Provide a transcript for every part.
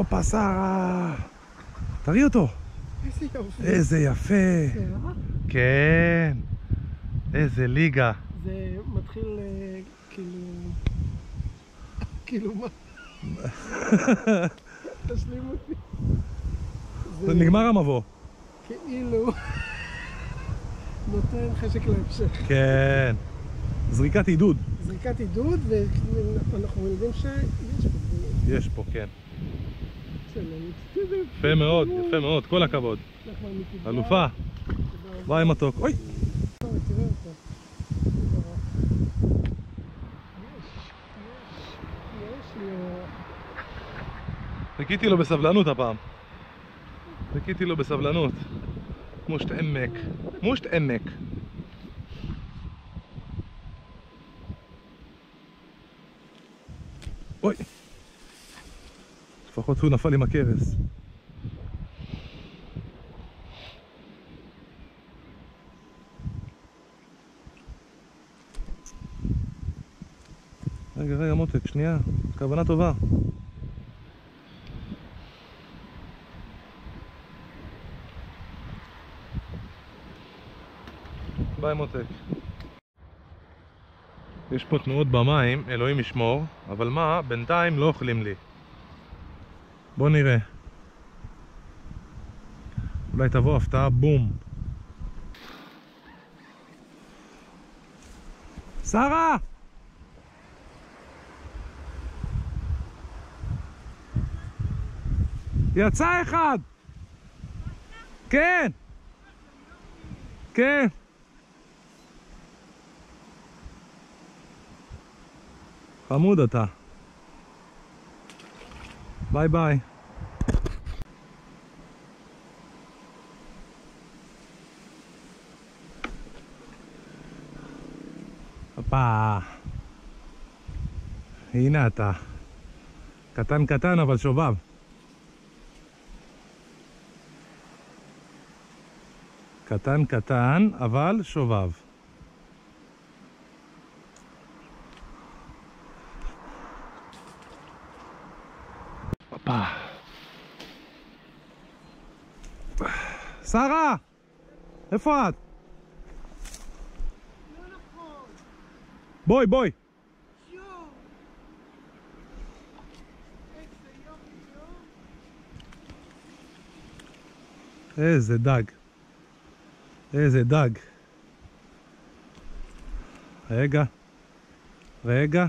הופה, שרה. תראי אותו. איזה יופי. איזה יפה. כן. איזה ליגה. זה מתחיל כאילו מה? תשלים אותי. זה נגמר המבוא. כאילו נותן חשק להמשך. כן. זריקת עידוד. זריקת עידוד, ואנחנו יודעים שיש פה. יש פה, כן. יפה מאוד, יפה מאוד, כל הכבוד. אלופה. ביי מתוק. אוי! תראה אותה. יש לו... חיכיתי לו בסבלנות הפעם. חיכיתי לו בסבלנות. מושט עמק. מושט עמק. אוי! לפחות הוא נפל עם הכרס. רגע, מותק, שנייה. כוונה טובה. ביי מותק. יש פה תנועות במים, אלוהים ישמור, אבל מה? בינתיים לא אוכלים לי. בוא נראה. אולי תבוא הפתעה, בום. שרה! יצא אחד! כן! כן! חמוד אתה. ביי ביי. הופה. הנה אתה. קטן קטן אבל שובב. קטן קטן אבל שובב. הופה. שרה! איפה את? לא נכון. בואי, בואי. שוב. איזה יופי. איזה דג. איזה דג. רגע. רגע.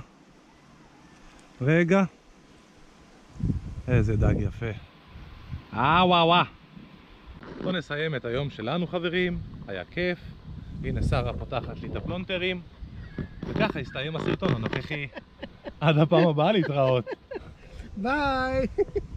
רגע. איזה דג יפה. וואו. בוא נסיים את היום שלנו חברים. היה כיף. הנה שרה פותחת לי את הפלונטרים. וככה הסתיים הסרטון הנוכחי. עד הפעם הבאה להתראות. ביי.